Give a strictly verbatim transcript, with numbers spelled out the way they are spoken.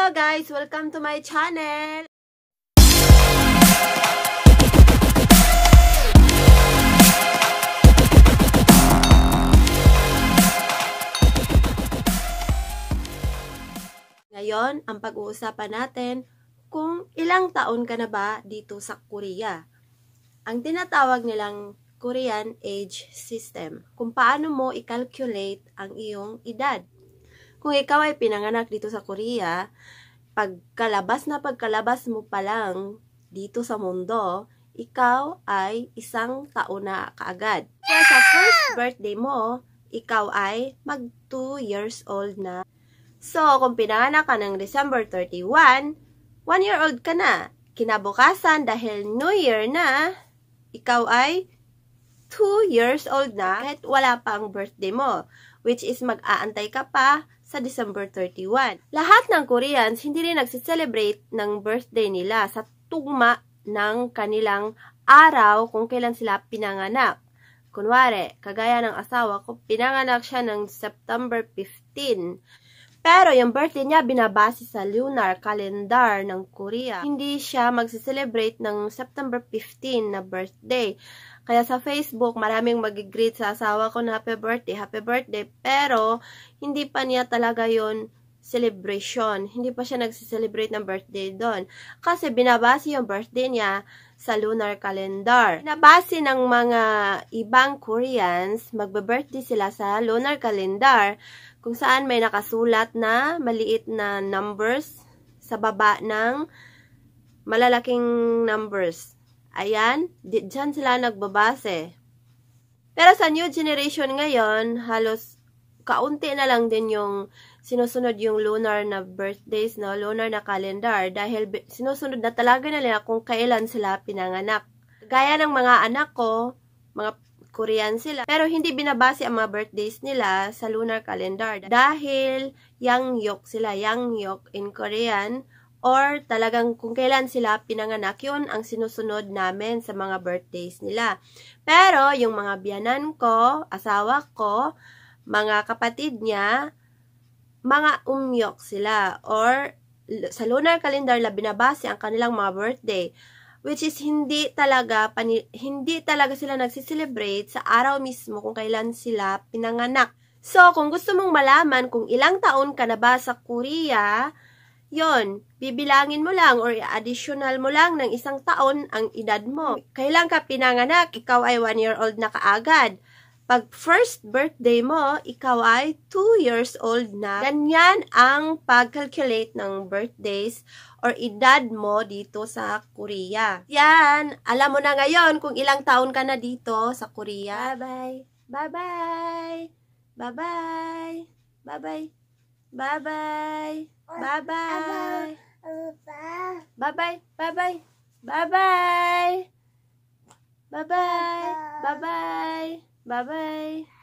Hello guys! Welcome to my channel! Ngayon, ang pag-uusapan natin kung ilang taon ka na ba dito sa Korea. Ang tinatawag nilang Korean age system. Kung paano mo i-calculate ang iyong edad. Kung ikaw ay pinanganak dito sa Korea, pagkalabas na pagkalabas mo pa lang dito sa mundo, ikaw ay isang taon na kaagad. Kaya sa first birthday mo, ikaw ay mag two years old na. So, kung pinanganak ka ng December thirty-one, one year old ka na. Kinabukasan, dahil New Year na, ikaw ay two years old na kahit wala pa ang birthday mo, which is mag-aantay ka pa sa December thirty-one. Lahat ng Koreans hindi rin nagsiselebrate ng birthday nila sa tugma ng kanilang araw kung kailan sila pinanganak. Kunwari, kagaya ng asawa ko, pinanganak siya ng September fifteen. Pero yung birthday niya binabase sa lunar calendar ng Korea. Hindi siya magsiselebrate ng September fifteen na birthday. Kaya sa Facebook, maraming mag-greet sa asawa ko na happy birthday, happy birthday. Pero, hindi pa niya talaga yon celebration. Hindi pa siya nagsiselebrate ng birthday doon. Kasi binabase yung birthday niya sa lunar calendar. Binabase ng mga ibang Koreans, magbe-birthday sila sa lunar calendar, kung saan may nakasulat na maliit na numbers sa baba ng malalaking numbers. Ayan, dyan sila nagbabase. Pero sa new generation ngayon, halos kaunti na lang din yung sinusunod yung lunar na birthdays, no? Lunar na calendar. Dahil sinusunod na talaga nila kung kailan sila pinanganak. Gaya ng mga anak ko, mga Korean sila. Pero hindi binabase ang mga birthdays nila sa lunar calendar. Dahil Yeonyul sila, Yeonyul in Korean, or talagang kung kailan sila pinanganak, yun ang sinusunod namin sa mga birthdays nila. Pero yung mga biyanan ko, asawa ko, mga kapatid niya, mga umyok sila. Or sa lunar calendar la binabase ang kanilang mga birthday. Which is hindi talaga, pani, hindi talaga sila nagsiselebrate sa araw mismo kung kailan sila pinanganak. So, kung gusto mong malaman kung ilang taon ka na ba sa Korea, yon, bibilangin mo lang or additional mo lang ng isang taon ang edad mo. Kailan ka pinanganak, ikaw ay one year old na kaagad. Pag first birthday mo, ikaw ay two years old na. Ganyan ang pag-calculate ng birthdays or edad mo dito sa Korea. Yan, alam mo na ngayon kung ilang taon ka na dito sa Korea. Bye-bye. Bye-bye. Bye-bye. Bye-bye. Bye-bye. Bye-bye. Bye-bye. Bye-bye. Bye-bye. Bye-bye. Bye-bye. Bye-bye.